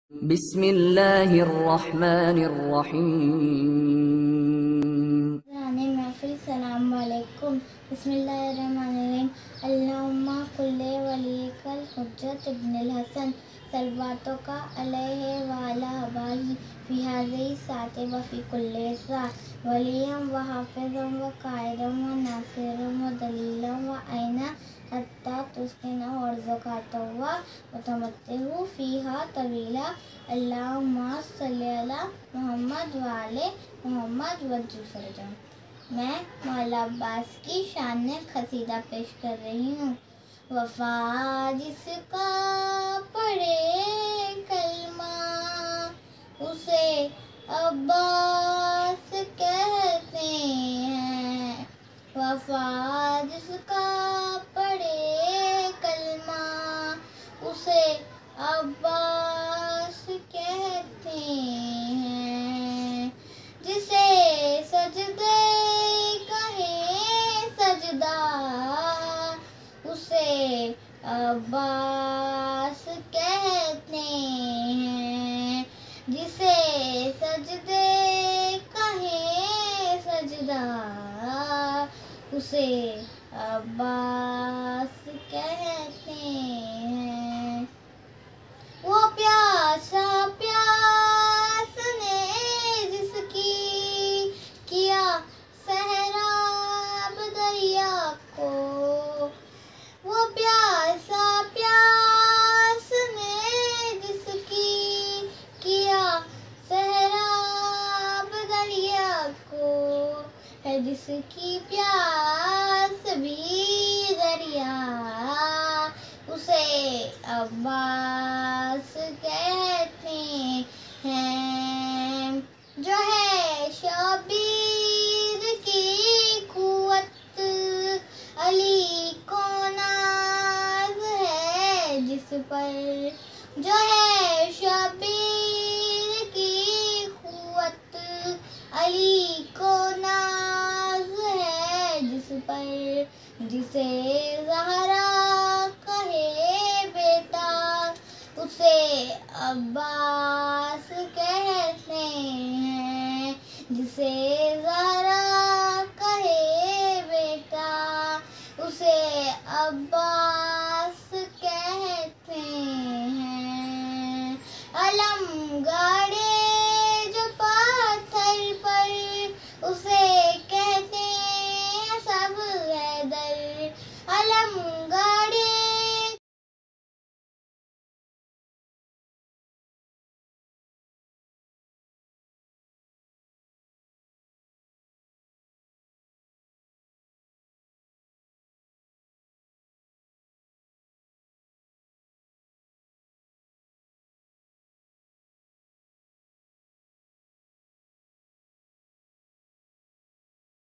बिस्मिल्लाहिर्रहमानिर्रहीम। महफिल सलाम अलैकुम। बिस्मिल्लाहिर्रहमानिर्रहीम। अल्लाहुम्मा कुल्ले वलीकल हुज्जत इब्नुल हसन सलवातों का अलैहि व अला अबाही फी हाज़िही साअति व फी कुल्ली सा वलियम व हाफ़िज़म व कायदम व नासिरम व दलीलम व ऐना हत्ता तुस्किना वर्ज़क़तहु व तमत्तहु फ़ीहा तवीला। अल्लाहुम्मा सल्लि अला मुहम्मद व आले मोहम्मद वज्जल फरजम। मैं मौला अब्बास की शान में क़सीदा पेश कर रही हूँ। वफ़ा जिसका पढ़े कलमा उसे अब्बास कहते हैं। वफ़ा जिसका पढ़े कलमा उसे अब्बास कहते हैं। जिसे सजदे कहे सजदा उसे अब्बास कहते हैं। जिसे सजदे कहे सजदा उसे अब्बास कहते हैं। वो प्यासा प्यास ने जिसकी किया सहराब दरिया को। वो प्यासा प्यास ने जिसकी किया सहराब दरिया को है जिसकी प्यास भी दरिया उसे अब्बास कहते हैं। जो है शबीर की कुव्वत अली को नाज है जिस पर। जो है शबीर की कुव्वत अली को नाज है जिस पर। जिसे ज़हरा कहे बेटा उसे अब्बास कहते हैं। जिसे ज़हरा कहे बेटा उसे अब्बास कहते हैं। अलम